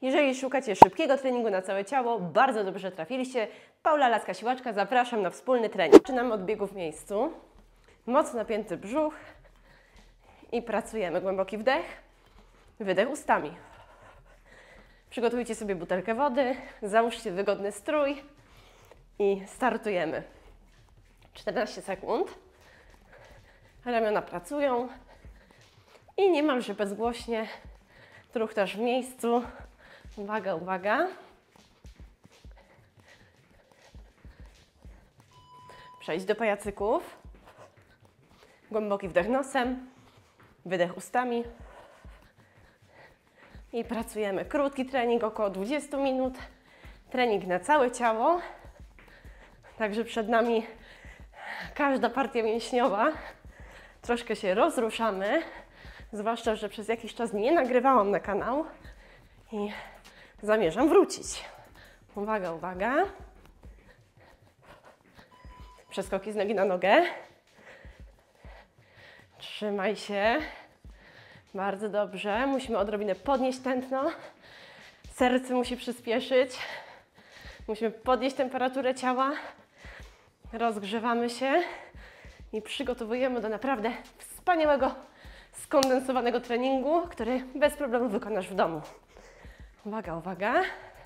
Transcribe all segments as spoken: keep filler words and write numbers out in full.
Jeżeli szukacie szybkiego treningu na całe ciało, bardzo dobrze trafiliście. Paula Laska-Siłaczka, zapraszam na wspólny trening. Zaczynamy od biegu w miejscu. Mocno napięty brzuch i pracujemy. Głęboki wdech, wydech ustami. Przygotujcie sobie butelkę wody, załóżcie wygodny strój i startujemy. czternaście sekund. Ramiona pracują i niemalże bezgłośnie truchtasz w miejscu. Uwaga, uwaga. Przejdź do pajacyków. Głęboki wdech nosem, wydech ustami. I pracujemy. Krótki trening, około dwadzieścia minut. Trening na całe ciało. Także przed nami każda partia mięśniowa. Troszkę się rozruszamy. Zwłaszcza, że przez jakiś czas nie nagrywałam na kanał. I zamierzam wrócić. Uwaga, uwaga. Przeskoki z nogi na nogę. Trzymaj się. Bardzo dobrze. Musimy odrobinę podnieść tętno. Serce musi przyspieszyć. Musimy podnieść temperaturę ciała. Rozgrzewamy się i przygotowujemy do naprawdę wspaniałego, skondensowanego treningu, który bez problemu wykonasz w domu. Uwaga, uwaga.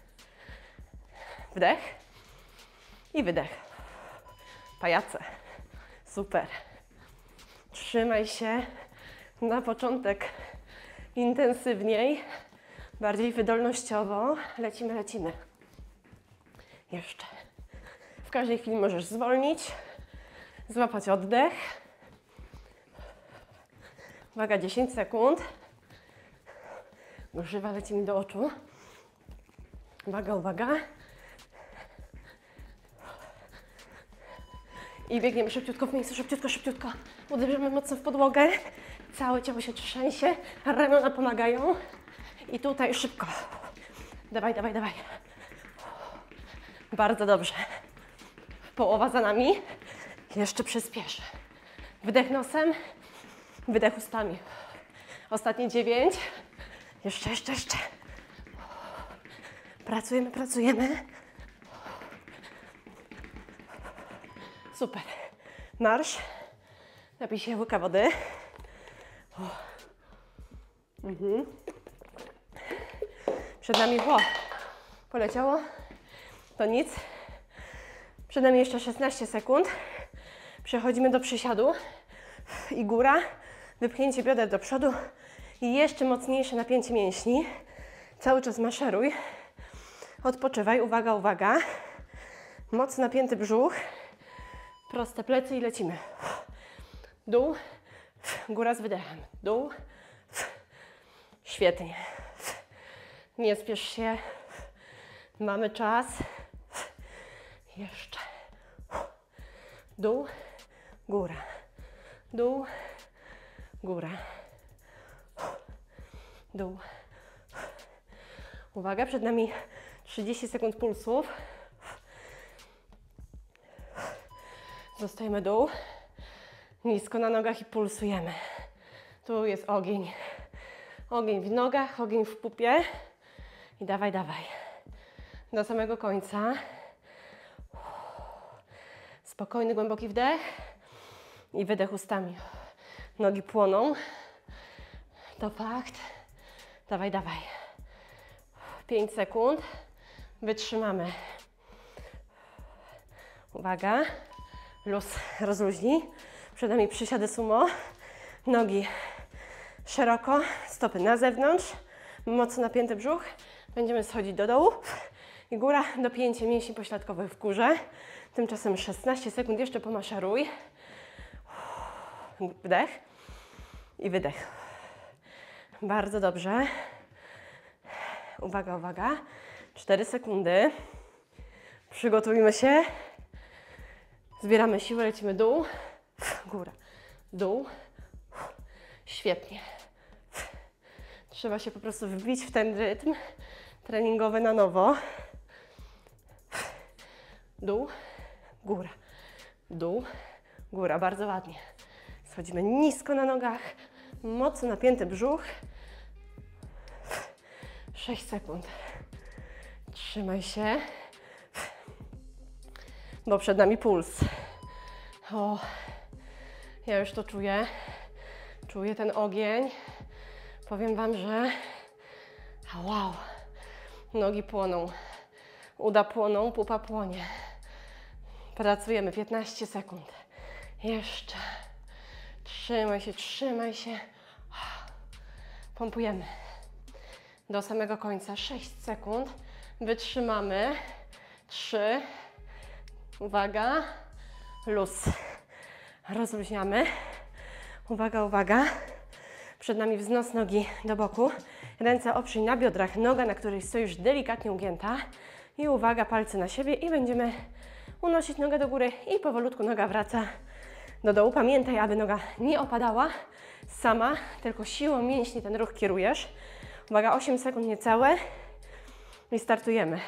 Wdech i wydech. Pajace. Super. Trzymaj się. Na początek intensywniej, bardziej wydolnościowo. Lecimy, lecimy. Jeszcze. W każdej chwili możesz zwolnić, złapać oddech. Uwaga, dziesięć sekund. Grzywa lecimy do oczu. Uwaga, uwaga. I biegniemy szybciutko w miejscu, szybciutko, szybciutko. Uderzamy mocno w podłogę. Całe ciało się trzęsie, ramiona pomagają. I tutaj szybko. Dawaj, dawaj, dawaj. Bardzo dobrze. Połowa za nami. Jeszcze przyspieszę. Wdech nosem, wydech ustami. Ostatnie dziewięć. Jeszcze, jeszcze, jeszcze. Pracujemy, pracujemy. Super. Marsz. Napij się łyka wody. Mhm. Przed nami, o, poleciało. To nic. Przed nami jeszcze szesnaście sekund. Przechodzimy do przysiadu. I góra. Wypchnięcie bioder do przodu. I jeszcze mocniejsze napięcie mięśni. Cały czas maszeruj. Odpoczywaj. Uwaga, uwaga. Mocno napięty brzuch. Proste plecy i lecimy. Dół. Góra z wydechem. Dół. Świetnie. Nie spiesz się. Mamy czas. Jeszcze. Dół. Góra. Dół. Góra. Dół. Uwaga, przed nami trzydzieści sekund pulsów. Zostajemy dół. Nisko na nogach i pulsujemy. Tu jest ogień. Ogień w nogach, ogień w pupie. I dawaj, dawaj. Do samego końca. Spokojny, głęboki wdech. I wydech ustami. Nogi płoną. To fakt. Dawaj, dawaj. pięć sekund. Wytrzymamy. Uwaga. Luz, rozluźnij. Przed nami przysiady sumo. Nogi szeroko, stopy na zewnątrz. Mocno napięty brzuch. Będziemy schodzić do dołu. I góra, dopięcie mięśni pośladkowych w górze. Tymczasem szesnaście sekund jeszcze pomaszeruj. Wdech i wydech. Bardzo dobrze. Uwaga, uwaga. cztery sekundy. Przygotujmy się. Zbieramy siłę, lecimy dół, góra, dół. Świetnie. Trzeba się po prostu wbić w ten rytm treningowy na nowo. Dół, góra, dół, góra. Bardzo ładnie. Schodzimy nisko na nogach, mocno napięty brzuch. sześć sekund. Trzymaj się, bo przed nami puls. O, ja już to czuję. Czuję ten ogień. Powiem Wam, że wow, nogi płoną, uda płoną, pupa płonie. Pracujemy piętnaście sekund. Jeszcze. Trzymaj się, trzymaj się. Pompujemy. Do samego końca. sześć sekund. Wytrzymamy. trzy. Uwaga. Luz. Rozluźniamy. Uwaga, uwaga. Przed nami wznos nogi do boku. Ręce oprzyj na biodrach. Noga, na której stoisz, delikatnie ugięta. I uwaga, palce na siebie. I będziemy unosić nogę do góry. I powolutku noga wraca do dołu. Pamiętaj, aby noga nie opadała sama, tylko siłą mięśni ten ruch kierujesz. Uwaga, osiem sekund niecałe. I startujemy.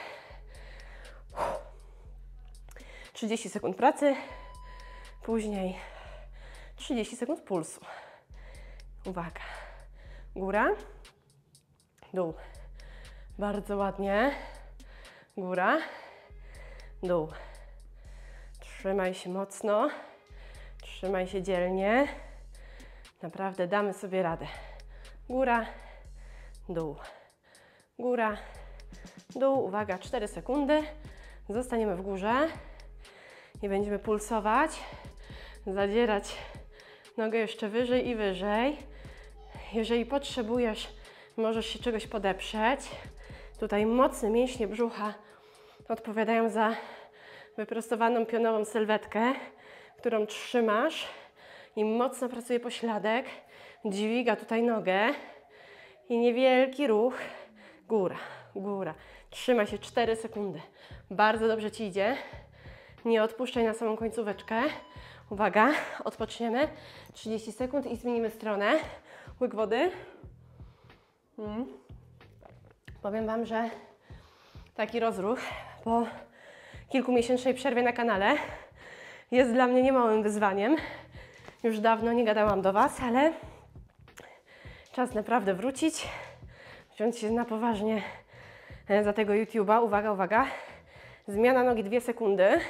trzydzieści sekund pracy. Później trzydzieści sekund pulsu. Uwaga. Góra. Dół. Bardzo ładnie. Góra. Dół. Trzymaj się mocno. Trzymaj się dzielnie. Naprawdę damy sobie radę. Góra. Dół. Góra. Dół. Uwaga, cztery sekundy. Zostaniemy w górze. I będziemy pulsować. Zadzierać nogę jeszcze wyżej i wyżej. Jeżeli potrzebujesz, możesz się czegoś podeprzeć. Tutaj mocne mięśnie brzucha odpowiadają za wyprostowaną pionową sylwetkę, którą trzymasz i mocno pracuje pośladek. Dźwiga tutaj nogę i niewielki ruch. Góra, góra. Trzymaj się cztery sekundy. Bardzo dobrze Ci idzie. Nie odpuszczaj na samą końcóweczkę. Uwaga, odpoczniemy. trzydzieści sekund i zmienimy stronę. Łyk wody. Mm. Powiem Wam, że taki rozruch po kilkumiesięcznej przerwie na kanale jest dla mnie niemałym wyzwaniem. Już dawno nie gadałam do Was, ale czas naprawdę wrócić, wziąć się na poważnie za tego YouTube'a. Uwaga, uwaga. Zmiana nogi dwie sekundy.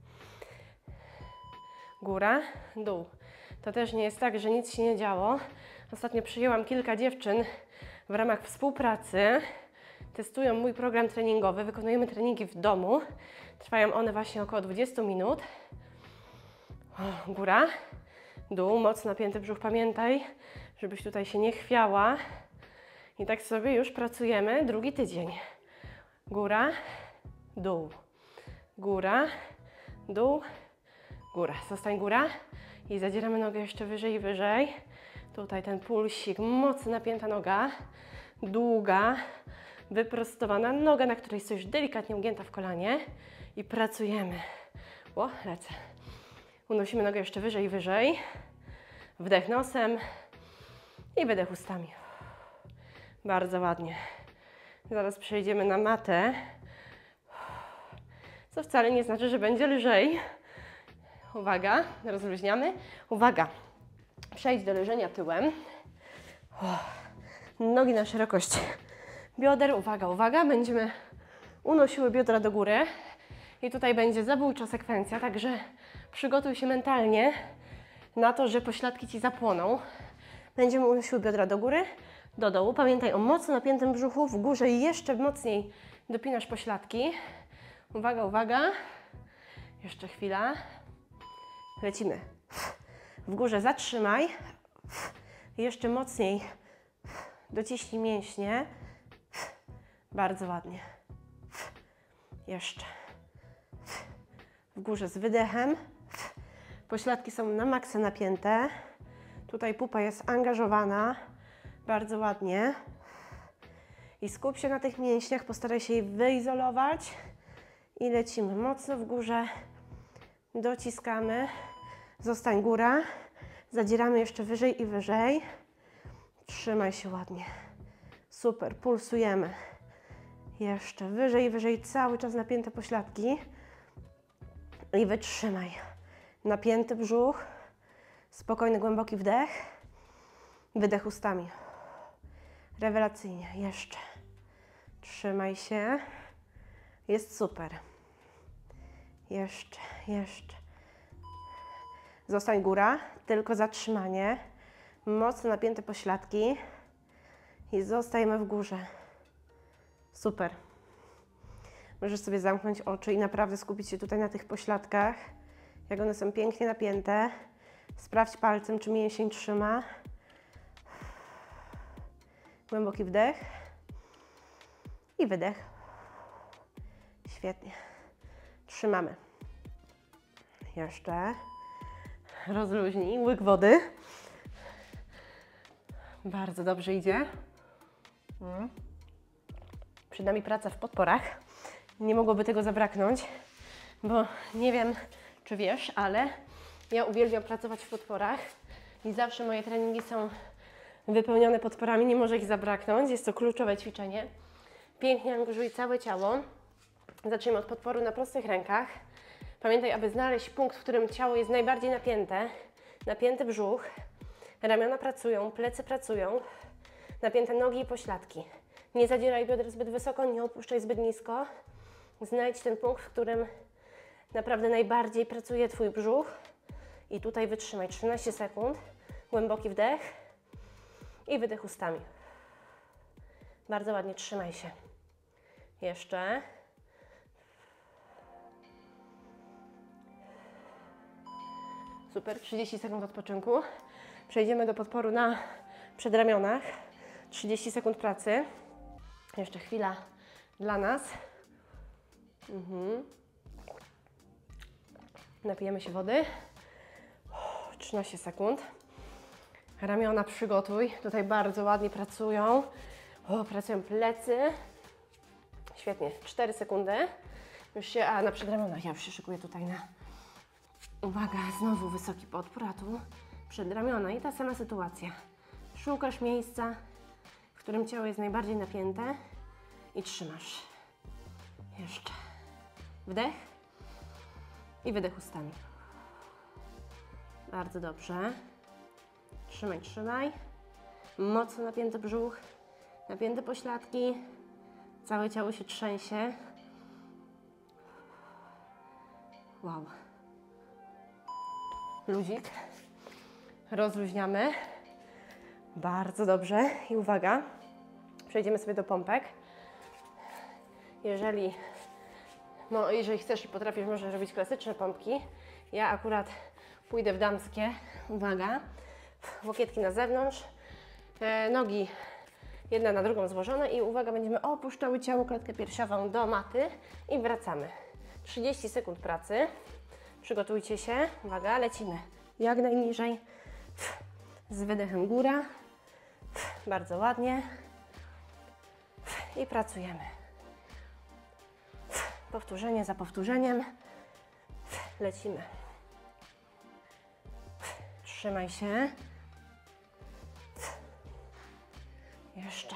Góra, dół. To też nie jest tak, że nic się nie działo. Ostatnio przyjęłam kilka dziewczyn w ramach współpracy. Testują mój program treningowy. Wykonujemy treningi w domu. Trwają one właśnie około dwadzieścia minut. O, góra, dół, mocno napięty brzuch. Pamiętaj, żebyś tutaj się nie chwiała. I tak sobie już pracujemy drugi tydzień. Góra, dół. Góra, dół, góra. Zostań góra i zadzieramy nogę jeszcze wyżej i wyżej. Tutaj ten pulsik, mocno napięta noga, długa, wyprostowana noga, na której stoisz delikatnie ugięta w kolanie i pracujemy. O, lecę. Unosimy nogę jeszcze wyżej i wyżej. Wdech nosem i wydech ustami. Bardzo ładnie. Zaraz przejdziemy na matę, co wcale nie znaczy, że będzie lżej. Uwaga, rozluźniamy. Uwaga, przejdź do leżenia tyłem. Nogi na szerokość bioder. Uwaga, uwaga, będziemy unosiły biodra do góry. I tutaj będzie zabójcza sekwencja, także przygotuj się mentalnie na to, że pośladki Ci zapłoną. Będziemy unosiły biodra do góry, do dołu. Pamiętaj o mocno napiętym brzuchu, w górze jeszcze mocniej dopinasz pośladki. Uwaga, uwaga. Jeszcze chwila. Lecimy. W górze zatrzymaj. Jeszcze mocniej dociśnij mięśnie. Bardzo ładnie. Jeszcze. W górze z wydechem. Pośladki są na maksa napięte. Tutaj pupa jest angażowana. Bardzo ładnie. I skup się na tych mięśniach. Postaraj się je wyizolować. I lecimy mocno w górze. Dociskamy. Zostań góra. Zadzieramy jeszcze wyżej i wyżej. Trzymaj się ładnie. Super. Pulsujemy. Jeszcze wyżej i wyżej. Cały czas napięte pośladki. I wytrzymaj. Napięty brzuch. Spokojny, głęboki wdech. Wydech ustami. Rewelacyjnie. Jeszcze. Trzymaj się. Jest super. Jeszcze, jeszcze. Zostań góra, tylko zatrzymanie. Mocno napięte pośladki. I zostajemy w górze. Super. Możesz sobie zamknąć oczy i naprawdę skupić się tutaj na tych pośladkach. Jak one są pięknie napięte. Sprawdź palcem, czy mięsień trzyma. Głęboki wdech. I wydech. Świetnie. Trzymamy. Jeszcze. Rozluźnij. Łyk wody. Bardzo dobrze idzie. Mm. Przed nami praca w podporach. Nie mogłoby tego zabraknąć, bo nie wiem, czy wiesz, ale ja uwielbiam pracować w podporach i zawsze moje treningi są wypełnione podporami, nie może ich zabraknąć. Jest to kluczowe ćwiczenie. Pięknie angażuj całe ciało. Zacznijmy od podporu na prostych rękach. Pamiętaj, aby znaleźć punkt, w którym ciało jest najbardziej napięte. Napięty brzuch, ramiona pracują, plecy pracują, napięte nogi i pośladki. Nie zadzieraj bioder zbyt wysoko, nie opuszczaj zbyt nisko. Znajdź ten punkt, w którym naprawdę najbardziej pracuje Twój brzuch. I tutaj wytrzymaj trzynaście sekund. Głęboki wdech i wydech ustami. Bardzo ładnie, trzymaj się. Jeszcze. Super, trzydzieści sekund odpoczynku. Przejdziemy do podporu na przedramionach. trzydzieści sekund pracy. Jeszcze chwila dla nas. Mhm. Napijemy się wody. trzynaście sekund. Ramiona przygotuj. Tutaj bardzo ładnie pracują. O, pracują plecy. Świetnie. cztery sekundy. Już się, a na przedramionach ja już się szykuję tutaj na... Uwaga, znowu wysoki podpór, a tu przedramiona i ta sama sytuacja. Szukasz miejsca, w którym ciało jest najbardziej napięte i trzymasz. Jeszcze. Wdech i wydech ustami. Bardzo dobrze. Trzymaj, trzymaj. Mocno napięty brzuch, napięte pośladki. Całe ciało się trzęsie. Wow. Luzik. Rozluźniamy. Bardzo dobrze. I uwaga, przejdziemy sobie do pompek. Jeżeli, no, jeżeli chcesz i potrafisz, możesz robić klasyczne pompki. Ja akurat pójdę w damskie. Uwaga. Łokietki na zewnątrz. E, nogi jedna na drugą złożone i uwaga, będziemy opuszczały ciało, klatkę piersiową do maty i wracamy. trzydzieści sekund pracy. Przygotujcie się. Uwaga, lecimy. Jak najniżej. Z wydechem góra. Bardzo ładnie. I pracujemy. Powtórzenie za powtórzeniem. Lecimy. Trzymaj się. Jeszcze.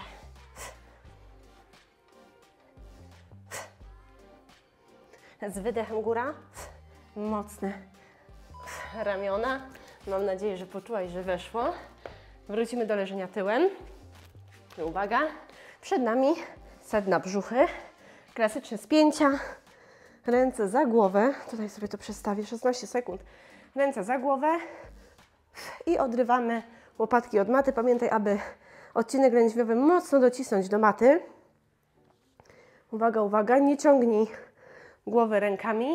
Z wydechem góra. Mocne ramiona. Mam nadzieję, że poczułaś, że weszło. Wrócimy do leżenia tyłem. I uwaga, przed nami sedna brzuchy. Klasyczne spięcia. Ręce za głowę. Tutaj sobie to przestawię. szesnaście sekund. Ręce za głowę. I odrywamy łopatki od maty. Pamiętaj, aby odcinek lędźwiowy mocno docisnąć do maty. Uwaga, uwaga. Nie ciągnij głowy rękami.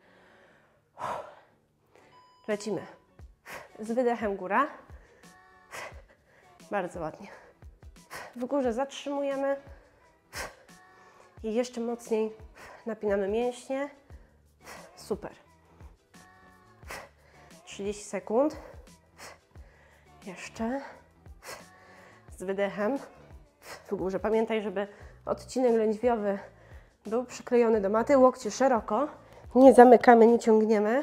Lecimy. Z wydechem góra. Bardzo ładnie. W górze zatrzymujemy. I jeszcze mocniej napinamy mięśnie. Super. trzydzieści sekund. Jeszcze. Z wydechem. W górze. Pamiętaj, żeby odcinek lędźwiowy był przyklejony do maty. Łokcie szeroko. Nie zamykamy, nie ciągniemy.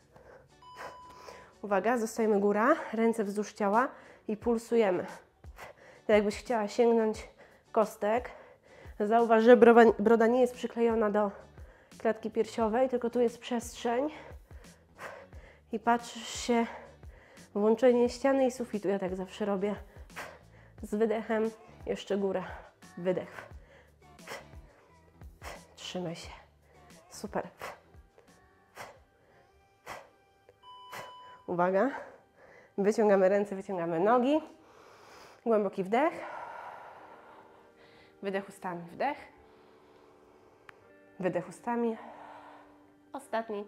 Uwaga, zostajemy góra, ręce wzdłuż ciała i pulsujemy. Tak jakbyś chciała sięgnąć kostek. Zauważ, że broda nie jest przyklejona do klatki piersiowej, tylko tu jest przestrzeń. I patrzysz się w łączenie ściany i sufitu. Ja tak zawsze robię. Z wydechem jeszcze góra. Wydech. Trzymaj się. Super. Uwaga. Wyciągamy ręce, wyciągamy nogi. Głęboki wdech. Wydech ustami. Wdech. Wydech ustami. Ostatni.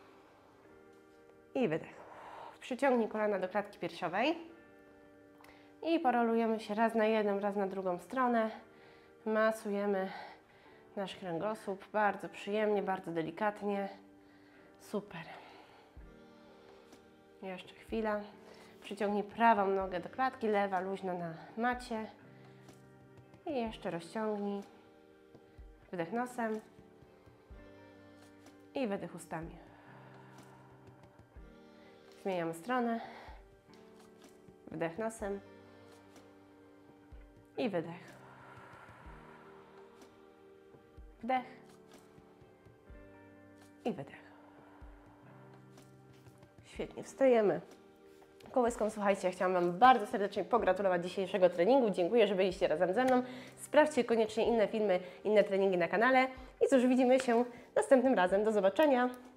I wydech. Przyciągnij kolana do klatki piersiowej. I porolujemy się raz na jedną, raz na drugą stronę. Masujemy nasz kręgosłup. Bardzo przyjemnie, bardzo delikatnie. Super. Jeszcze chwila. Przyciągnij prawą nogę do klatki, lewa luźno na macie. I jeszcze rozciągnij. Wydech nosem. I wydech ustami. Zmieniamy stronę. Wdech nosem. I wydech. Wdech. I wydech. Świetnie, wstajemy. Kołyską, słuchajcie, ja chciałam Wam bardzo serdecznie pogratulować dzisiejszego treningu. Dziękuję, że byliście razem ze mną. Sprawdźcie koniecznie inne filmy, inne treningi na kanale. I cóż, widzimy się następnym razem. Do zobaczenia.